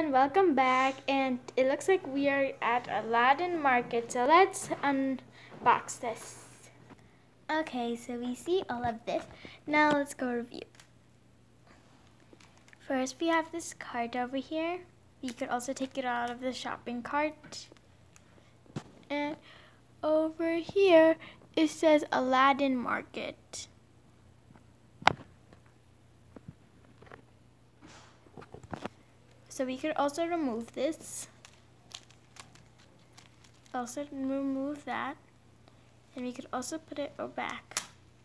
everyone, welcome back, and it looks like we are at Aladdin Market, so let's unbox this. Okay, so we see all of this. Now let's go review. First we have this cart over here. You could also take it out of the shopping cart. And over here it says Aladdin Market. So we could also remove this. Also remove that. And we could also put it back.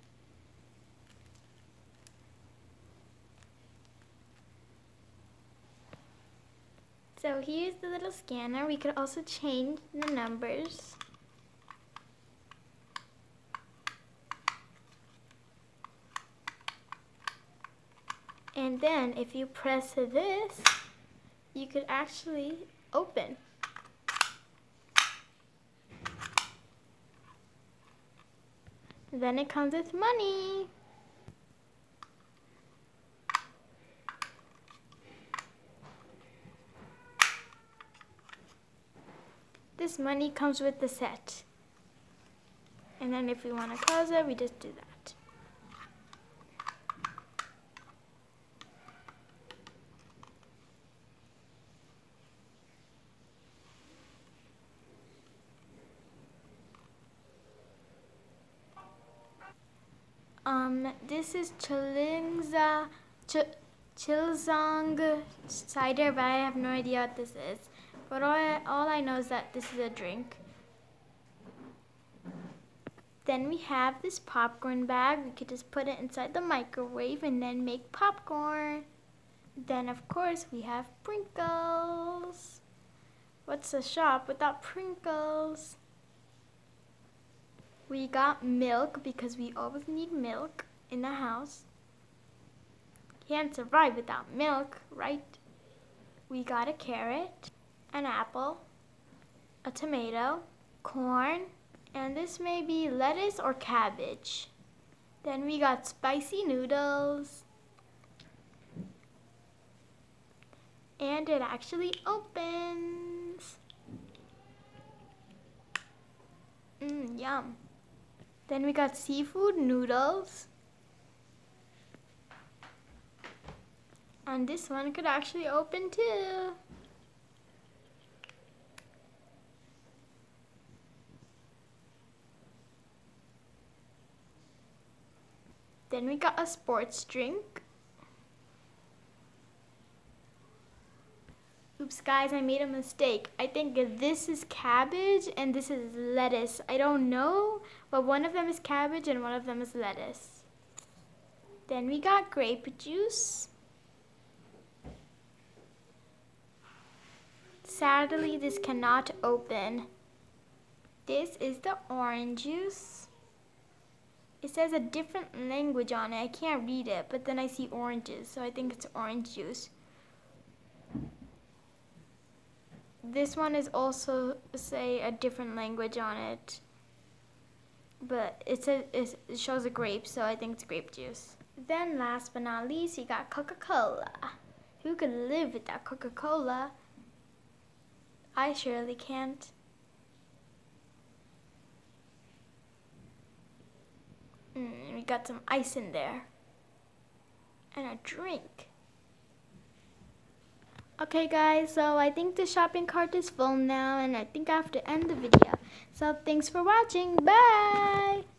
So here's the little scanner. We could also change the numbers. And then if you press this, you could actually open. Then it comes with money. This money comes with the set. And then if we want to close it, we just do that. This is Chilzang cider, but I have no idea what this is. But all I know is that this is a drink. Then we have this popcorn bag. We could just put it inside the microwave and then make popcorn. Then of course we have Pringles. What's a shop without Pringles? We got milk because we always need milk in the house. Can't survive without milk, right? We got a carrot, an apple, a tomato, corn, and this may be lettuce or cabbage. Then we got spicy noodles. And it actually opens. Yum. Then we got seafood noodles. And this one could actually open too. Then we got a sports drink. Oops guys, I made a mistake. I think this is cabbage and this is lettuce. I don't know, but one of them is cabbage and one of them is lettuce. Then we got grape juice. Sadly, this cannot open. This is the orange juice. It says a different language on it. I can't read it, but then I see oranges, so I think it's orange juice. This one is also, say, a different language on it. But it says it shows a grape, so I think it's grape juice. Then last but not least, you got Coca-Cola. Who could live without Coca-Cola? I surely can't. We got some ice in there. And a drink. Okay guys, so I think the shopping cart is full now and I think I have to end the video. So thanks for watching. Bye!